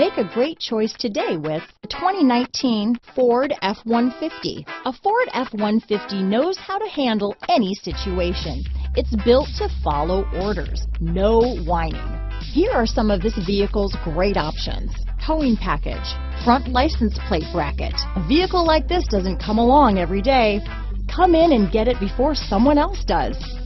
Make a great choice today with the 2019 Ford F-150. A Ford F-150 knows how to handle any situation. It's built to follow orders, no whining. Here are some of this vehicle's great options: towing package, front license plate bracket. A vehicle like this doesn't come along every day. Come in and get it before someone else does.